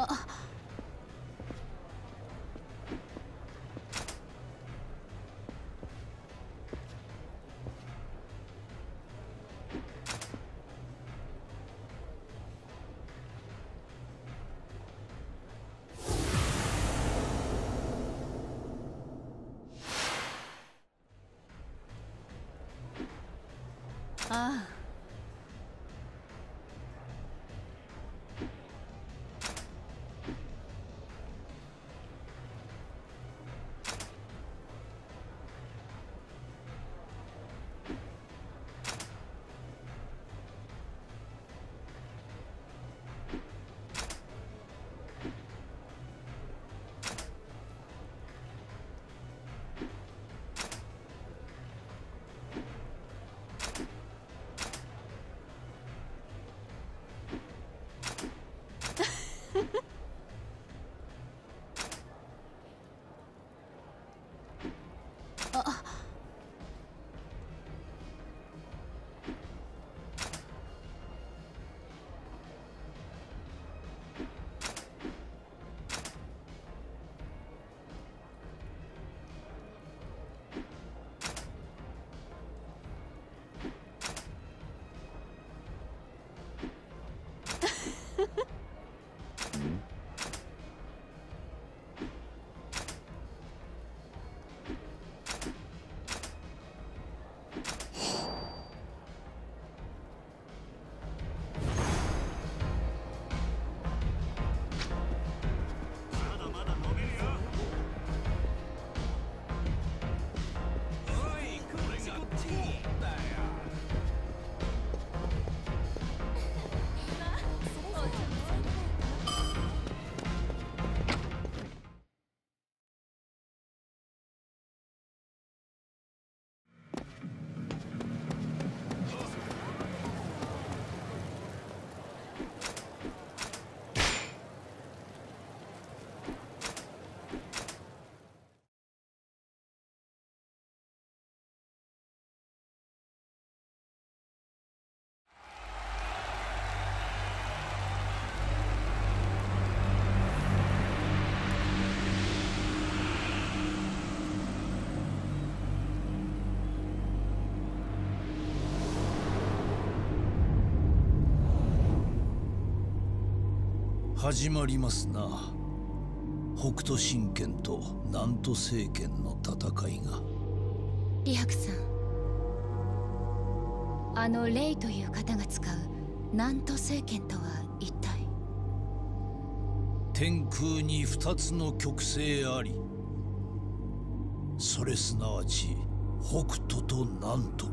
ああ。 始まりますな。北斗神拳と南都聖剣の戦いが。 李白さん、あのレイという方が使う南都聖剣とは一体？ 天空に二つの極星あり、それすなわち北斗と南都。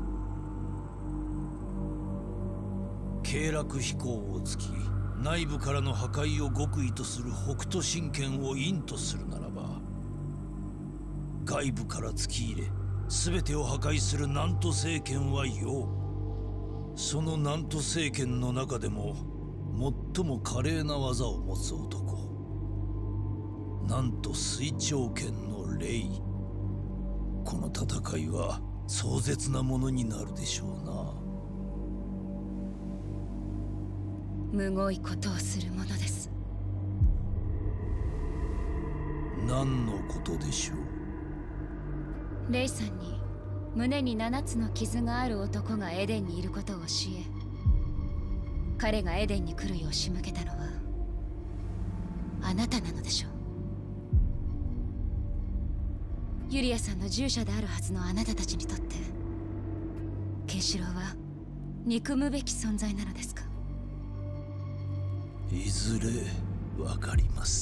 経絡飛行を突き、内部からの破壊を極意とする北斗神拳を陰とするならば、外部から突き入れ全てを破壊する南都聖剣は陽。その南都聖剣の中でも最も華麗な技を持つ男、なんと水長剣のレイ。この戦いは壮絶なものになるでしょうな。 むごいことをするものです。 何のことでしょう？ レイさんに胸に7つの傷がある男がエデンにいることを教え、彼がエデンに来るよう仕向けたのはあなたなのでしょう。ユリアさんの従者であるはずのあなたたちにとってケンシロウは憎むべき存在なのですか？ いずれわかります。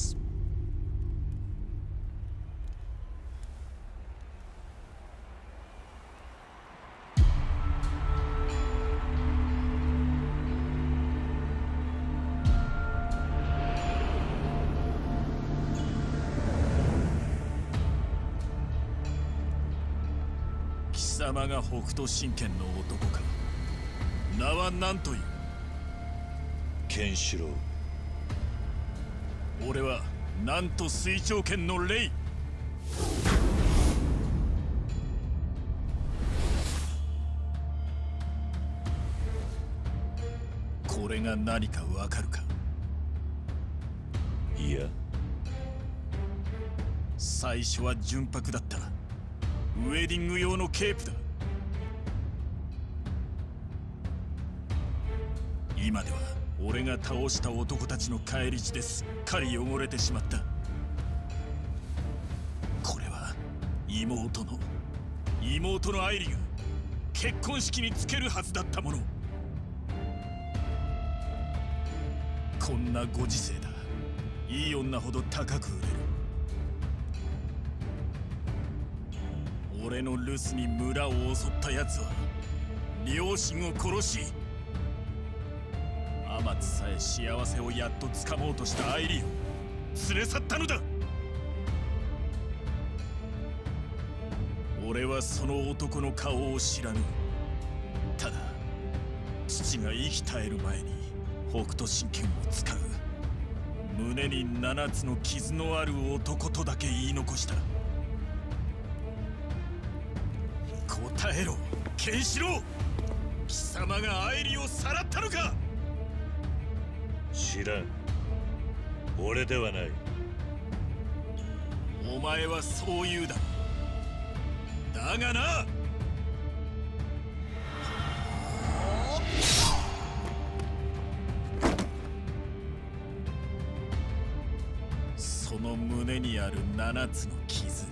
貴様が北斗神拳の男か。名は何という？ ケンシロウ。 俺はなんと水長剣のレイ。これが何かわかるか？ いや、 最初は純白だった。ウェディング用のケープだ。今では俺が倒した男たちの返り血ですっかり汚れてしまった。これは妹の愛梨が結婚式につけるはずだったもの。こんなご時世だ。いい女ほど高く売れる。俺の留守に村を襲った奴は両親を殺し、天津さえ幸せをやっとつかもうとした愛梨を連れ去ったのだ。俺はその男の顔を知らぬ。ただ父が生き絶える前に北斗神拳を使う。胸に7つの傷のある男とだけ言い残した。答えろケンシロウ。貴様が愛梨をさらったのか。 知らん。俺ではない。 お前はそう言うだろ。だがな、その胸にある7つの傷、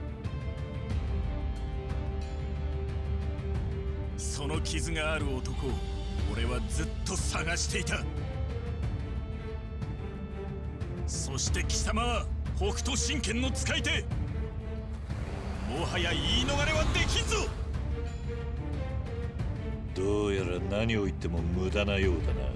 その傷がある男を俺はずっと探していた。そして貴様は北斗神拳の使い手。もはや言い逃れはできんぞ。 どうやら何を言っても無駄なようだな。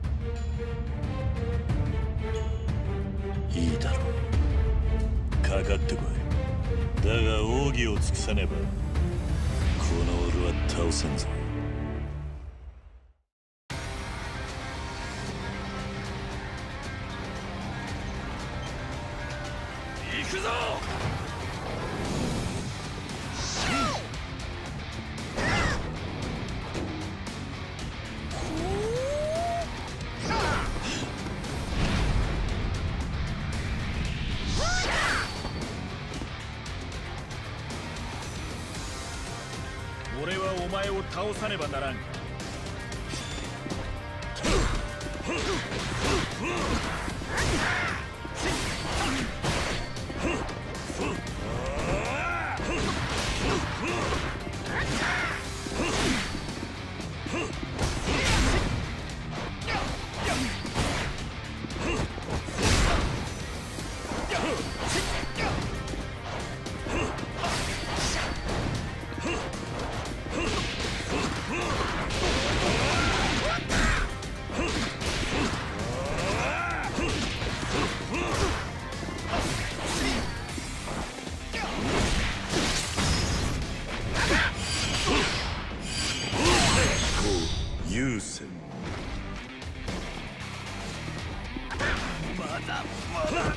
いいだろう、かかってこい。だが奥義を尽くさねばこの俺は倒せんぞ。 行くぞ。俺はお前を倒さねばならん。 優先。 まだまだ。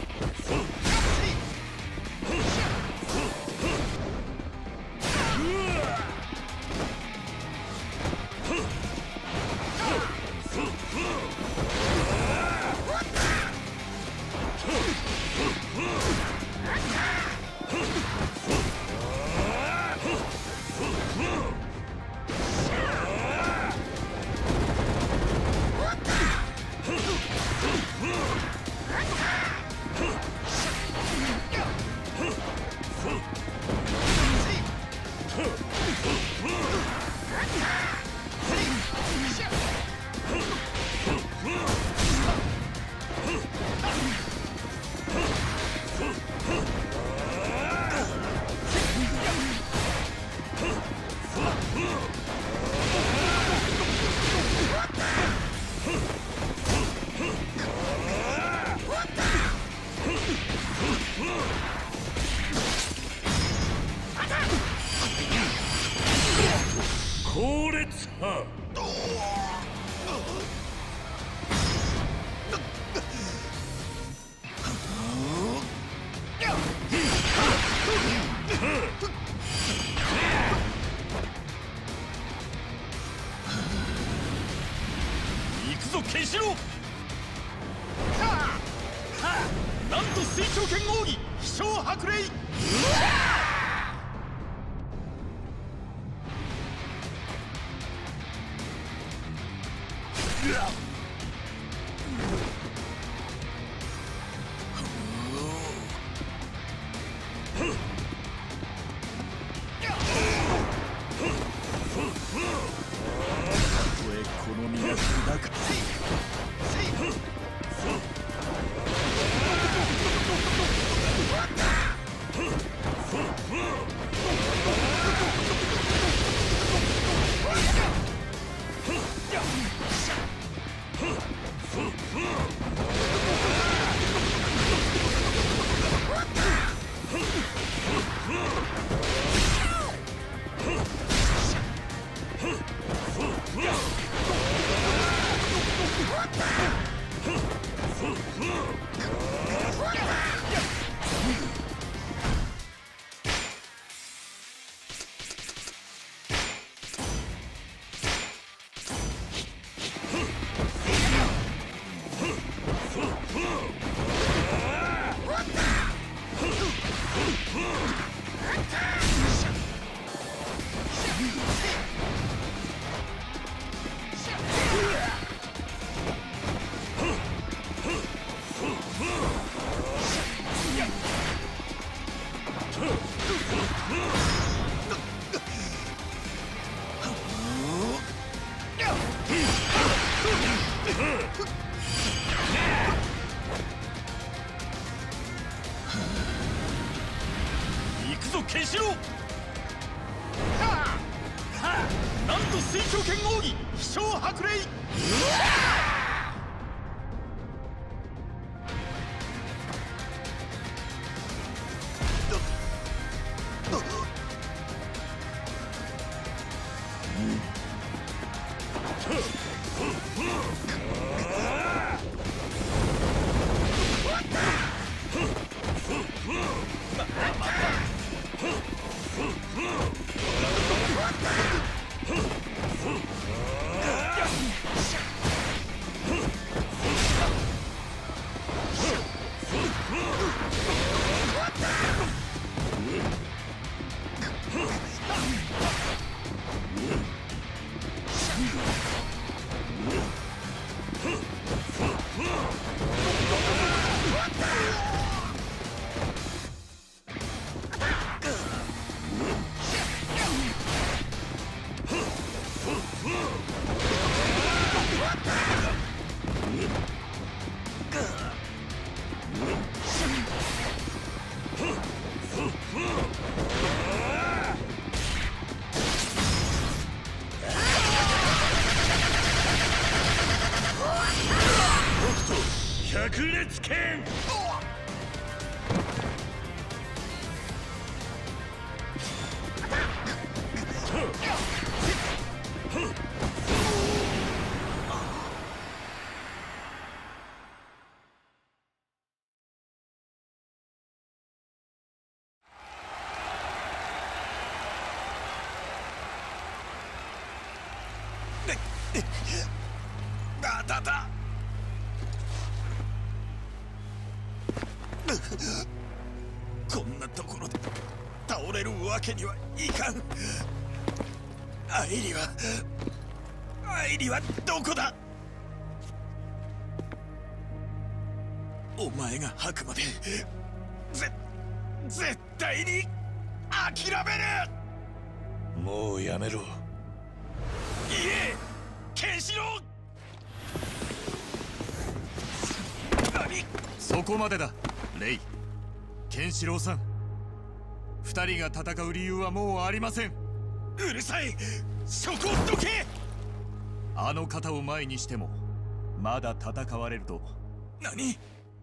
後列派。 行くぞケンシロウ。 なんと水長剣奥義飛翔白霊。行くぞケンシロウ。なんと水長剣奥義飛翔白霊。百裂剣。だこんなところで倒れるわけにはいかん。アイリはどこだ。お前が吐くまで絶対に諦める。 もうやめろ。 いえケンシロウ。そこまでだレイ。ケンシロウさん、二人が戦う理由はもうありません。うるさい、そこをどけ。あの方を前にしてもまだ戦われると。何？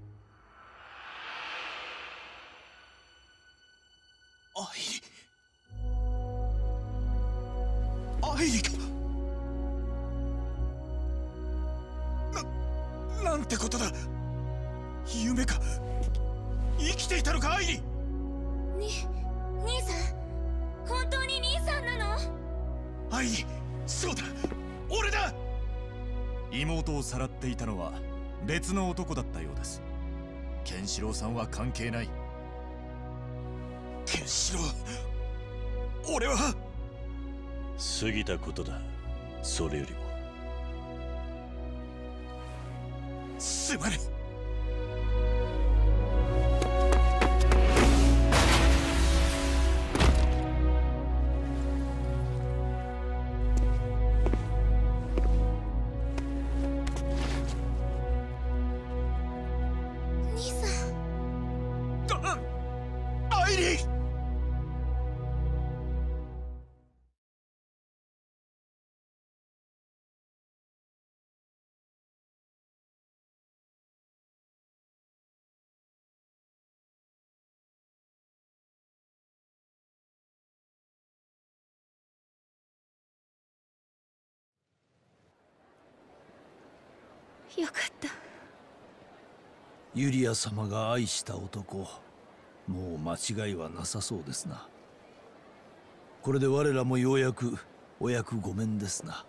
アイリか。なんてことだ。夢か。生きていたのか、アイリ。 兄さん、本当に兄さんなの？ アイリ、そうだ、俺だ。妹をさらっていたのは別の男だったようです。 ケンシロウさんは関係ない。ケンシロウ、俺は過ぎたことだ。それよりもすまぬ。 兄さん。 アイリー。 よかった。 ユリア様が愛した男、もう間違いはなさそうですな。これで我らもようやくお役御免ですな。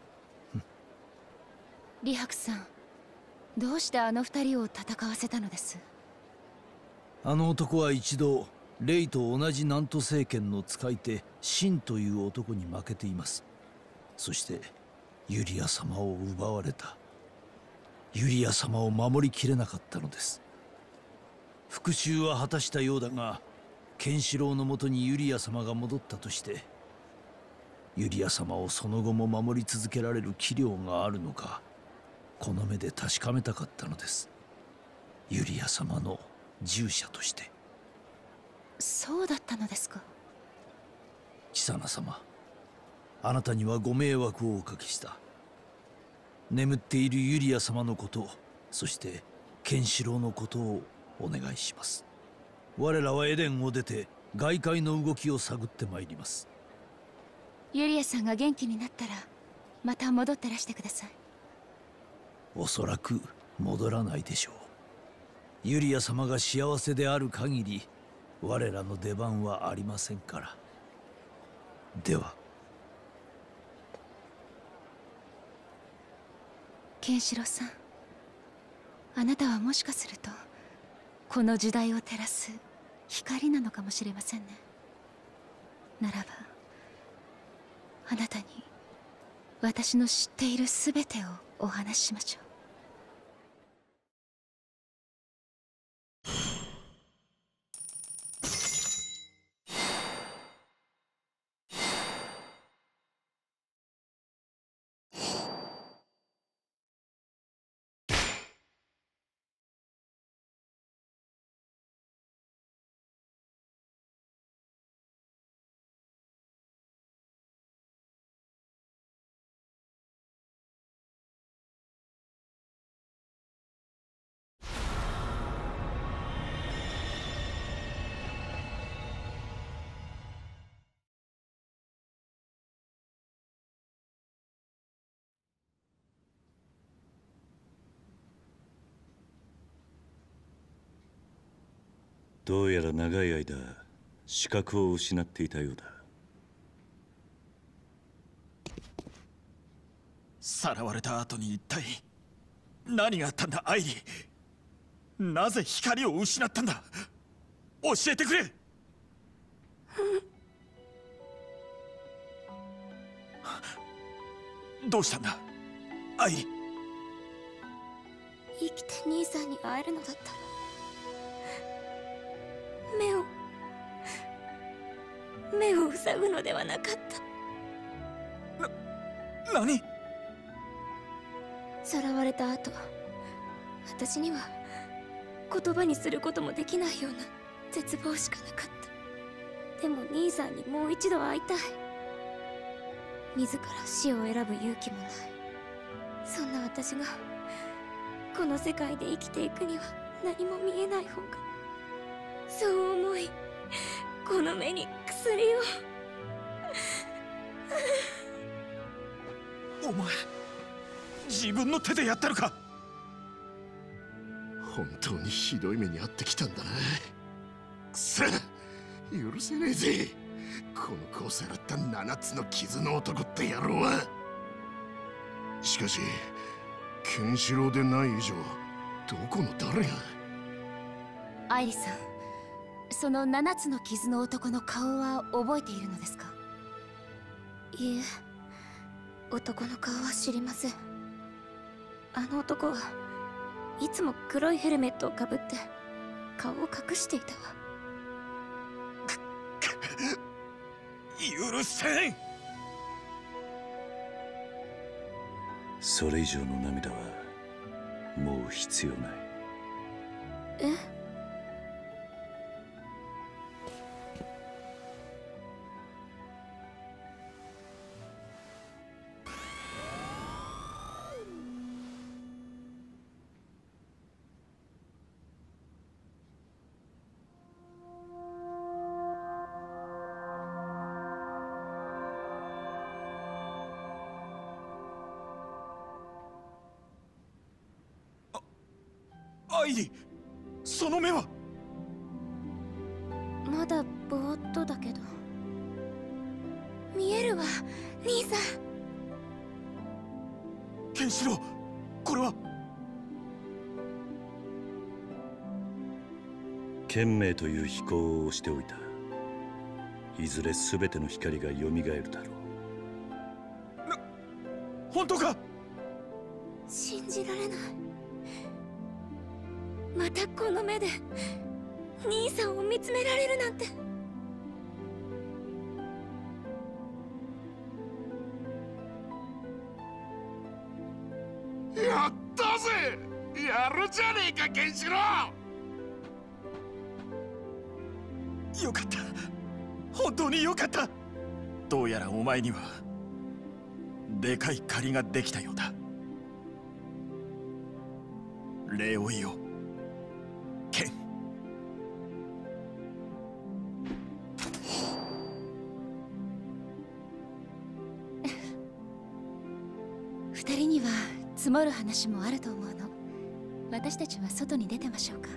李白さん、どうしてあの二人を戦わせたのです？ あの男は一度レイと同じ南都政権の使い手シンという男に負けています。そしてユリア様を奪われた。ユリア様を守りきれなかったのです。復讐は果たしたようだが、ケンシロウのもとにユリア様が戻ったとしてユリア様をその後も守り続けられる器量があるのか、この目で確かめたかったのです。ユリア様の従者として。 そうだったのですか。 キサナ様、あなたにはご迷惑をおかけした。眠っているユリア様のこと、そしてケンシロウのことをお願いします。我らはエデンを出て外界の動きを探ってまいります。 ユリアさんが元気になったらまた戻ってらしてください。 おそらく戻らないでしょう。ユリア様が幸せである限り我らの出番はありませんから。では。 ケンシロウさん、あなたはもしかするとこの時代を照らす光なのかもしれませんね。ならばあなたに私の知っているすべてをお話ししましょう。 どうやら長い間視覚を失っていたようだ。 さらわれた後に一体何があったんだアイリー。なぜ光を失ったんだ。教えてくれ。どうしたんだアイリー。 生きて兄さんに会えるのだったら目を塞ぐのではなかった。 何。 さらわれた後、私には言葉にすることもできないような絶望しかなかった。でも兄さんにもう一度会いたい。自ら死を選ぶ勇気もない。そんな私がこの世界で生きていくには何も見えない方が、そう思いこの目に薬を。 お前自分の手でやったのか。 本当にひどい目に遭ってきたんだな。くそ、許せねえぜ。この子をさらった7つの傷の男って野郎は。しかしケンシロウでない以上どこの誰が。 アイリさん、その7つの傷の男の顔は覚えているのですか？ いいえ、男の顔は知りません。あの男はいつも黒いヘルメットをかぶって顔を隠していたわ。 許せん。 それ以上の涙はもう必要ない。 え？ アイリ、その目は。 まだぼーっとだけど。見えるわ、兄さん。 ケンシロウ、これは。 賢明という飛行をしておいた。いずれ全ての光がよみがえるだろう。 本当か？ 信じられない。またこの目で兄さんを見つめられるなんて。 やったぜ。やるじゃねえか、ケンシロウ。 よかった、本当によかった。どうやらお前にはでかい借りができたようだ。礼を言おう、ケン。 二人には積もる話もあると思うの。私たちは外に出てましょうか。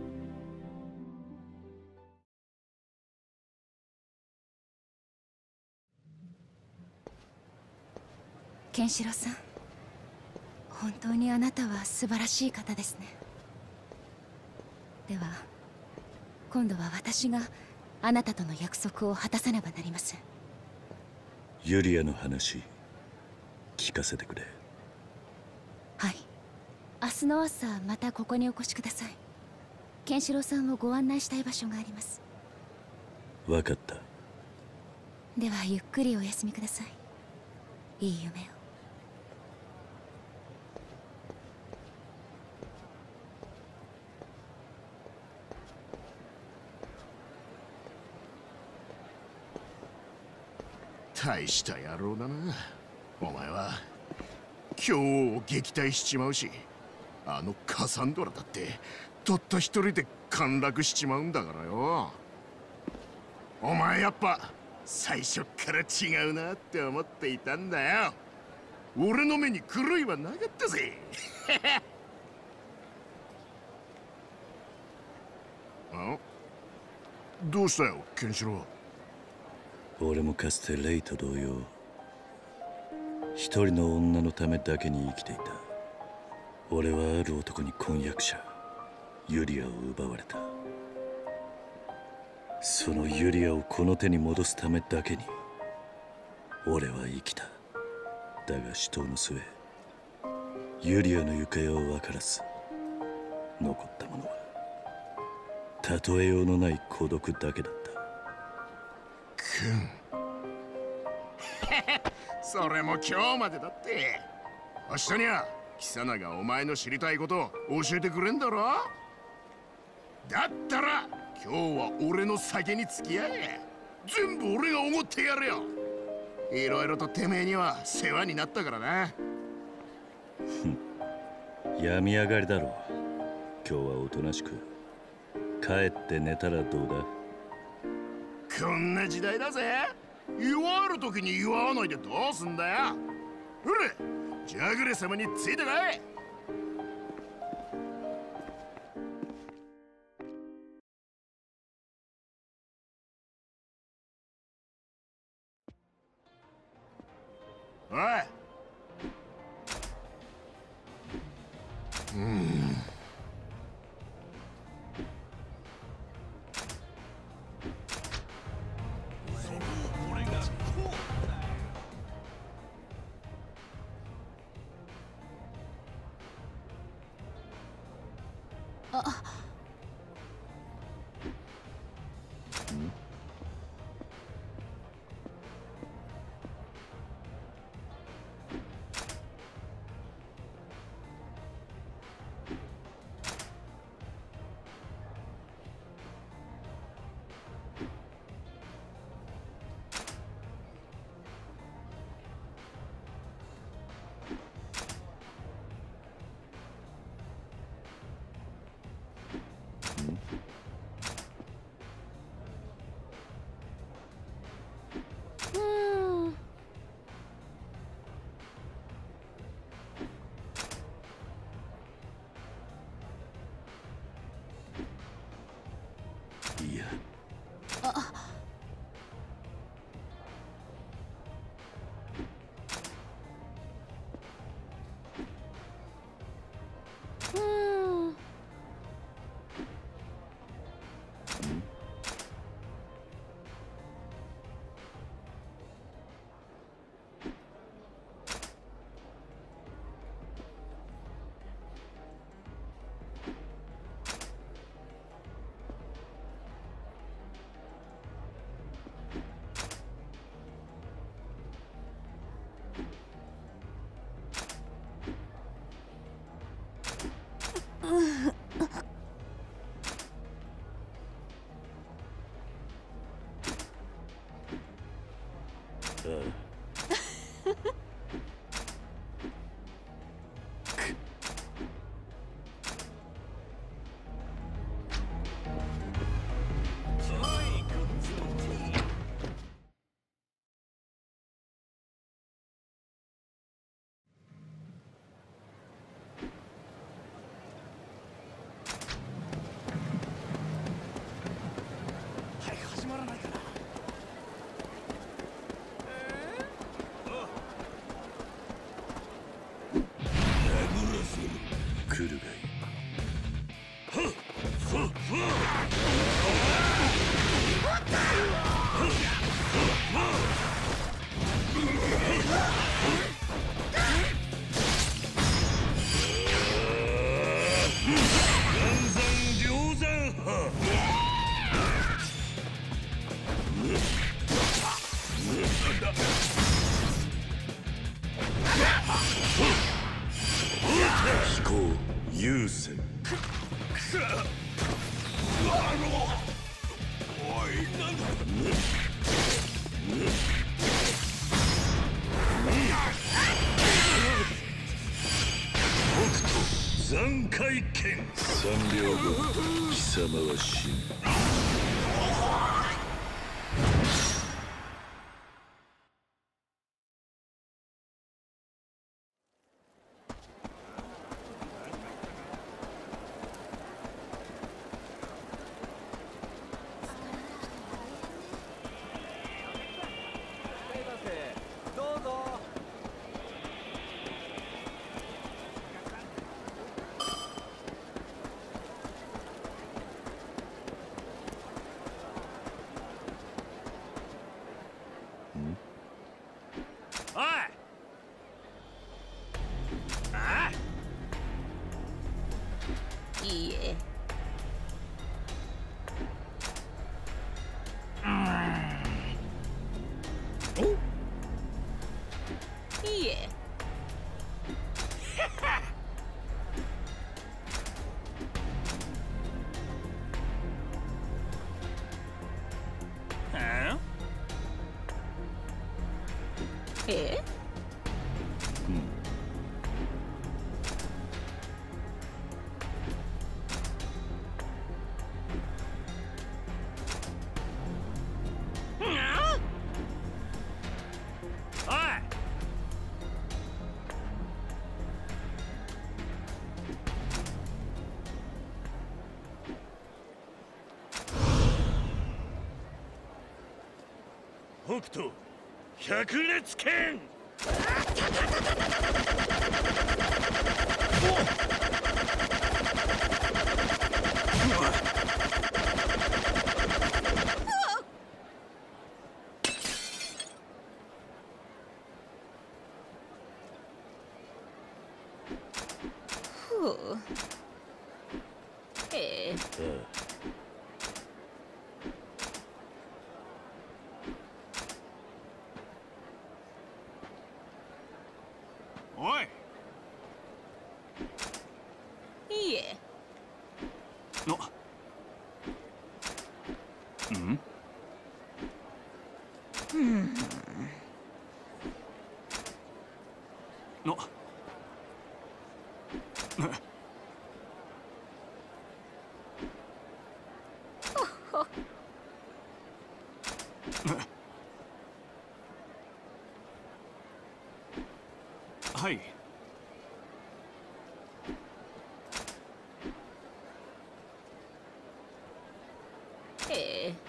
ケンシロウさん、本当にあなたは素晴らしい方ですね。では今度は私があなたとの約束を果たさねばなりません。 ユリアの話聞かせてくれ。 はい、明日の朝またここにお越しください。ケンシロウさんをご案内したい場所があります。 分かった。 ではゆっくりお休みください。いい夢を。 大した野郎だな、お前は。今日を撃退しちまうし、あのカサンドラだってたった一人で陥落しちまうんだからよ。お前やっぱ最初っから違うなって思っていたんだよ。俺の目に狂いはなかったぜ。あ？どうしたよ、ケンシロウ。 俺もかつてレイと同様、一人の女のためだけに生きていた。俺はある男に婚約者ユリアを奪われた。そのユリアをこの手に戻すためだけに俺は生きた。だが死闘の末、ユリアの行方は分からず、残ったものは例えようのない孤独だけだった。 それも今日までだって。明日にはキサナがお前の知りたいことを教えてくれんだろ。だったら今日は俺の酒に付き合え。全部俺がおごってやるよ。いろいろとてめえには世話になったからな。 病み上がりだろう。今日はおとなしく帰って寝たらどうだ。 こんな時代だぜ。祝る時に祝わないでどうすんだよ。ほれ、ジャグレ様についてこい。おい。 あ、 いや、来るがいい。飛行優先。 おい、なんだ。 北斗残骸剣。3秒後貴様は死ぬ。 いいえ。いいえ。え？ 北斗百裂剣。 ふう。 ええ。 おい。 いいえ。 はい。 ええ。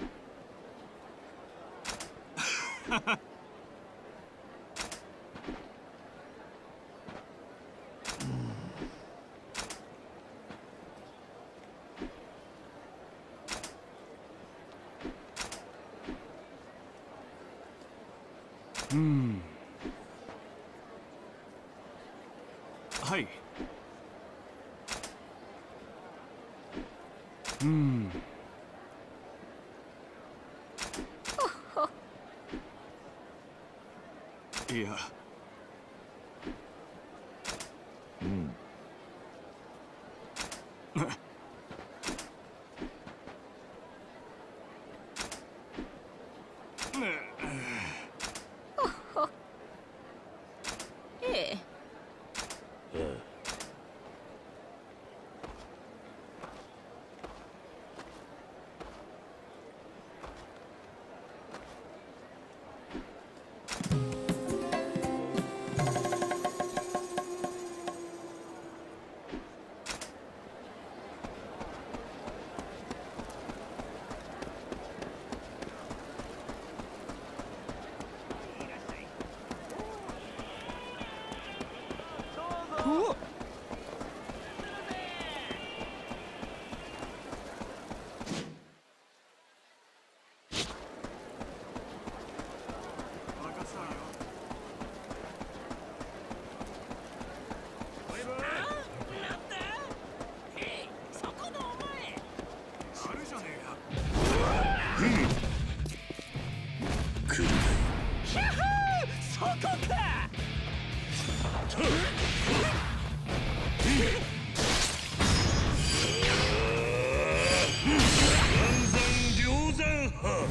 はい。いや。 ええ。 来るそこか。 梁山派。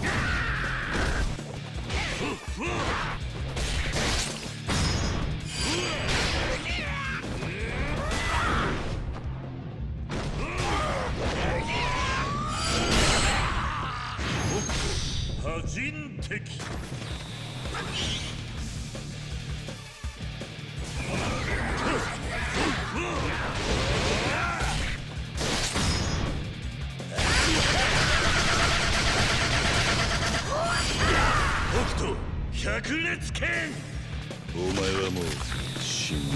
破人敵。北斗百裂拳。お前はもう死んで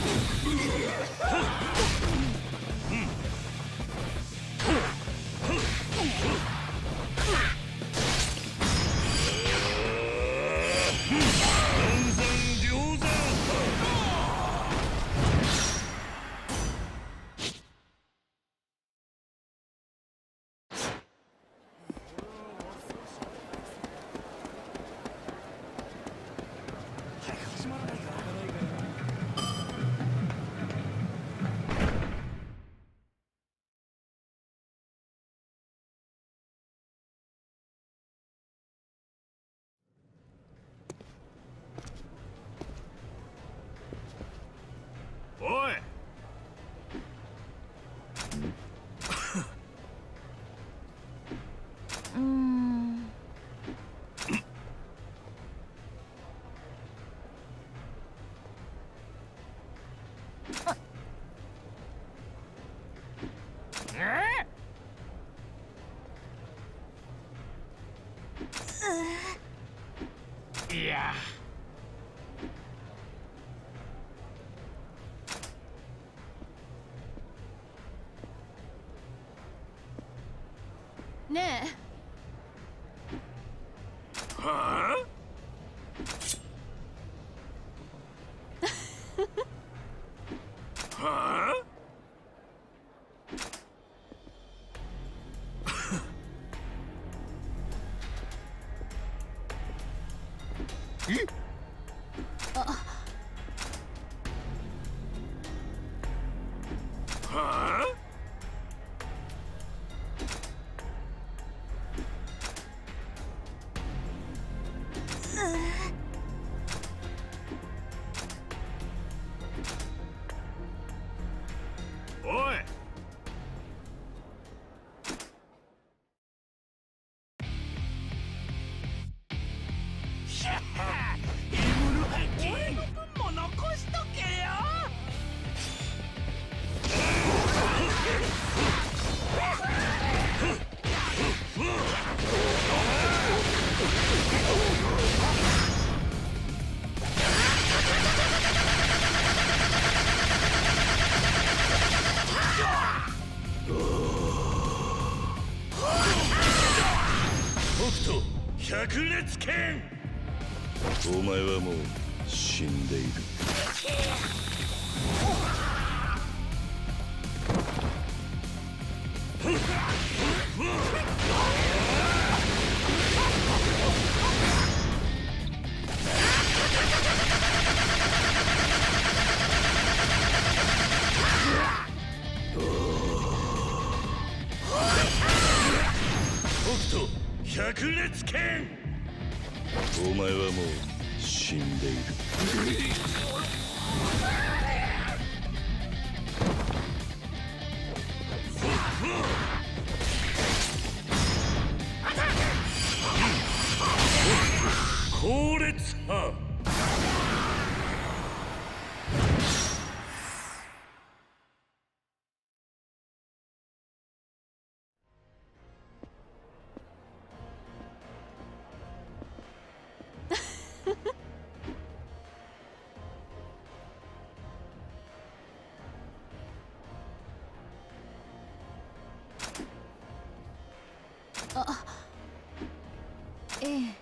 おい、俺の分も残しとけよ。北斗百裂拳。 お前はもう死んでいる。 北斗百裂拳。 お前はもう死んでいる。 後列派。 ええ。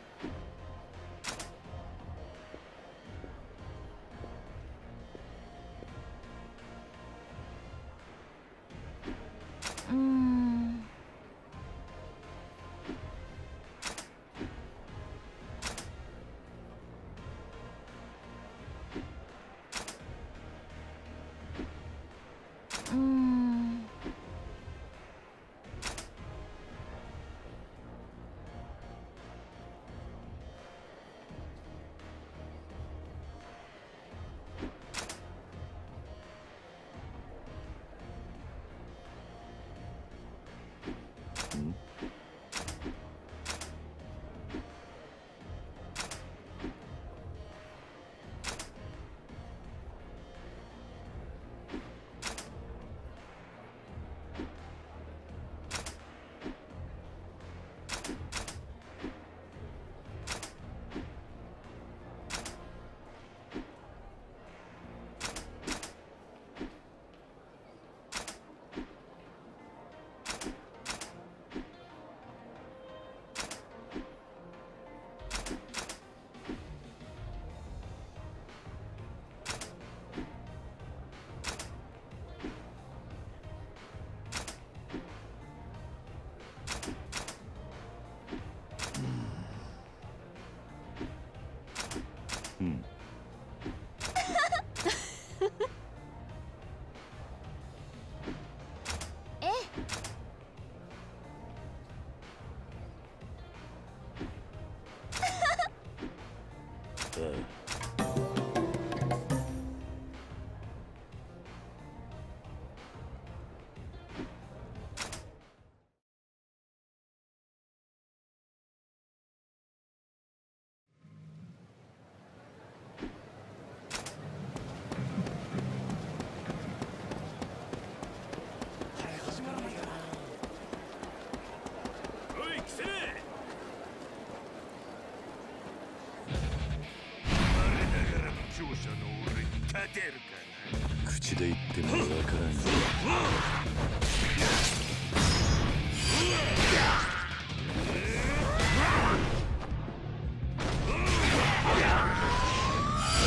口で言ってもわからんよ。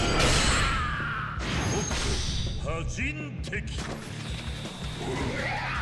破人敵。